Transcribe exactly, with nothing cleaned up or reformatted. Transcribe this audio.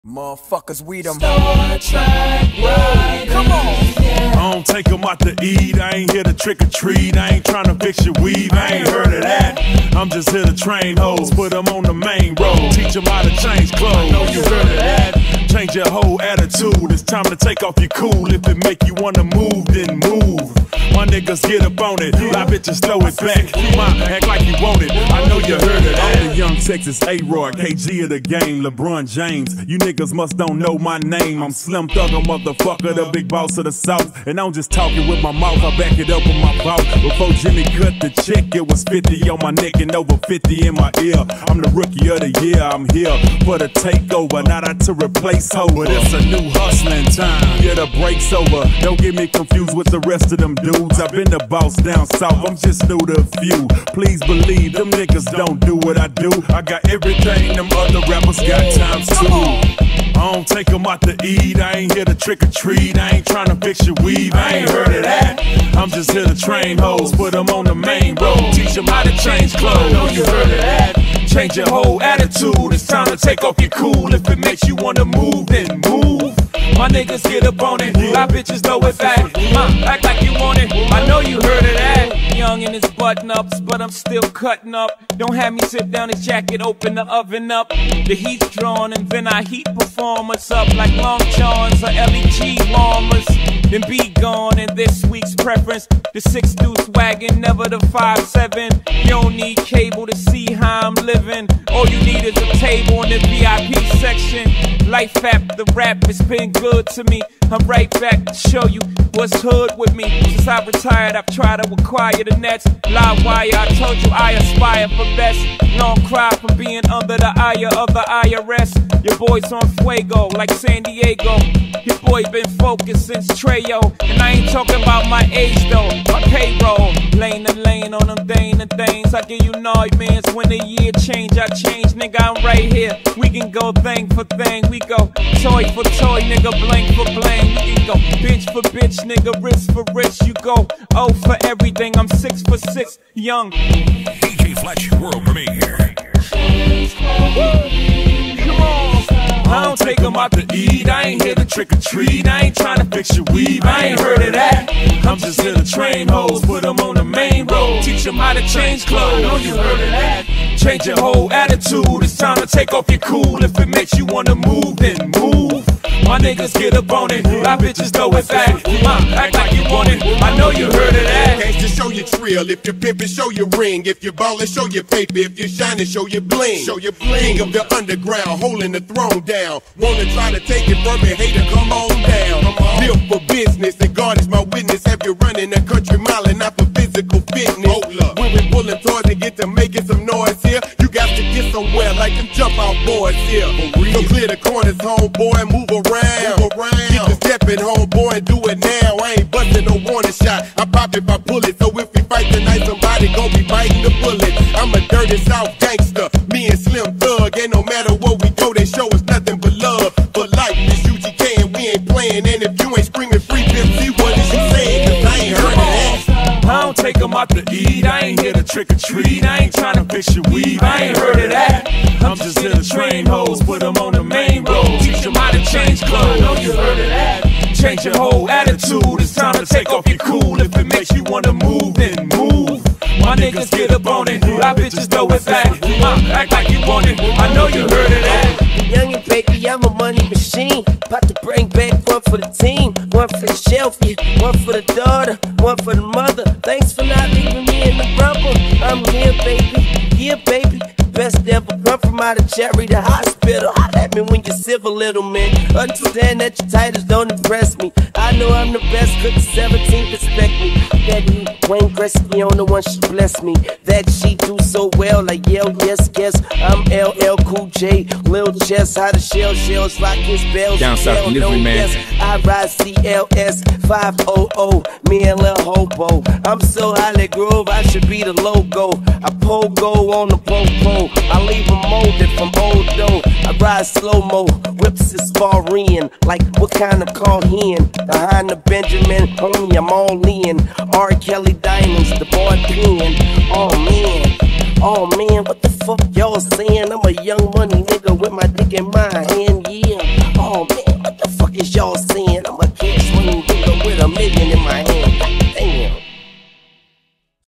Motherfuckers, we them. Star Trek riders. Come on. I don't take them out to eat, I ain't here to trick or treat. I ain't trying to fix your weave, I ain't heard of that. I'm just here to train hoes, put them on the main road, teach them how to change clothes. I know you heard of that. Change your whole attitude, it's time to take off your cool. If it make you wanna move, then move. My niggas get up on it, my bitches throw it back. Ma, act like you want it, I know you heard of that. I'm the young Texas A-Roy, K G of the game, LeBron James. You niggas must don't know my name. I'm Slim Thugger, motherfucker, the big boss of the South. And I'm just talking with my mouth, I back it up with my mouth. Before Jimmy cut the check, it was fifty on my neck and over fifty in my ear. I'm the rookie of the year, I'm here for the takeover, not out to replace ho, but it's a new hustling time. Yeah, the break's over, don't get me confused with the rest of them dudes. I've been the boss down south, I'm just new to a few. Please believe, them niggas don't do what I do. I got everything them other rappers got times two. I don't take them out to eat, I ain't here to trick or treat. I ain't trying to fix your weave, I ain't heard of that. I'm just here to train hoes, put them on the main road, teach them how to change clothes. I know you heard of that. Change your whole attitude, it's time to take off your cool. If it makes you wanna move, then move. My niggas get up on it, my bitches throw it back. Uh, act like you want it, I know you heard of that. Young in his button-ups, but I'm still cutting up. Don't have me sit down his jacket, open the oven up. The heat's drawn and then I heat performance up like Long Johns or L E G warmers. Then be gone in this week's preference. The six deuce wagon, never the five seven. You don't need cable to see how I'm living. All you need is a table in the V I P section. Life app, the rap has been good to me. I'm right back to show you what's hood with me. Since I retired, I've tried to acquire the nets. Live wire, I told you I aspire for best. Long cry from being under the eye of the I R S. Your boy's on fuego like San Diego. Your boy been focused since Treyo. And I ain't talking about my age though, my payroll. Lane to lane on them dane and things. I give you nightmares when the year change. I change, nigga, I'm right here. We can go thing for thing. We go toy for toy, nigga, blank for blank. We can go bitch for bitch, nigga, wrist for wrist. You go oh for everything. I'm six for six, young. D J Fletch world premiere. Come on. I don't take them out to eat, I ain't here to trick or treat. I ain't trying to fix your weave, I ain't heard of that. I'm just here to train hoes, put them on the main road, teach them how to change clothes. I know you heard of that. Change your whole attitude, it's time to take off your cool. If it makes you wanna move, then move. My niggas get up on it, my bitches throw it back. Uh, act like you want it, I know you heard of that. Gangsta, show your trill. If you're pimpin', show your ring. If you're ballin', show your paper. If you're shining, show your bling. Show your bling. King of the underground, holding the throne down. Wanna try to take it from me, hater, come on down. Live for business, and God is my witness. Have you running a country mile and not for physical fitness? When we pullin' towards and get to making some noise here, you got to get somewhere like them jump out boys here. So clear the corners, homeboy, and move around. Move around. Get the steppin', homeboy, and do it now. I ain't bustin' no warning shot, I pop it by bullet. So if we fight tonight, somebody gon' be biting the bullet. I'm a dirty South gangster, me and Slim Thug, and no matter where we go, they show us nothing but love. For life, this U G K and we ain't playing. And if you ain't screaming free Pimp C, what is you saying? Cause I ain't heard of that. I don't take them out to eat, I ain't here to trick or treat. I ain't trying to fix your weave, I ain't heard of that. I'm just here to train hoes, put them on the main road, teach them how to change clothes. I know you heard of that. Change your whole attitude, it's time to take off your cool. If it makes you wanna move, then move. My niggas get up on it, my bitches throw it back. Uh, act like you want it, I know you heard of that. Young and baby, I'm a money machine. About to bring back one for the team, one for the shelf, yeah, one for the daughter, one for the mother. Thanks for not leaving me in the rubble. I'm here, baby, yeah, baby. Best ever come from out of Cherry the hospital. Holla at me when you're civil, little man. Understand that your titles don't impress me. I know I'm the best, cause the seventeenth respect me. That he, Wayne Gretzky on the one she bless me. That she do so well, like yell, yes, yes. I'm L L Cool J, Lil Chess, how the shell shells rock his bells. Down south delivery no, man. Yes. I ride C L S five hundred, me and Lil Hobo. I'm so Holly Grove, I should be the logo. I pogo on the popo. I leave them molded from old dough. I ride slow-mo, whips is foreign. Like what kind of call hen? Behind the Benjamin, homie, I'm all in. R. Kelly Diamonds, the boy pen. Oh man, oh man, what the fuck y'all saying? I'm a young money nigga with my dick in my hand, yeah. jaws